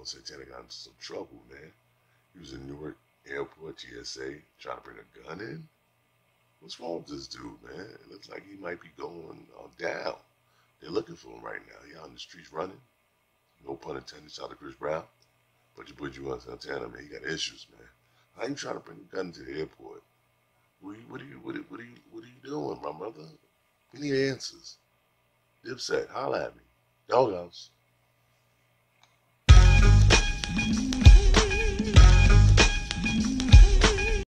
Juelz Santana got into some trouble, man. He was in Newark Airport, TSA, trying to bring a gun in. What's wrong with this dude, man? It looks like he might be going down. They're looking for him right now. He out in the streets running. No pun intended, shout out to Chris Brown. But your boy Juelz Santana, man, he got issues, man. How you trying to bring a gun to the airport? What are you doing, my brother? We need answers. Dipset, holla at me. Doghouse.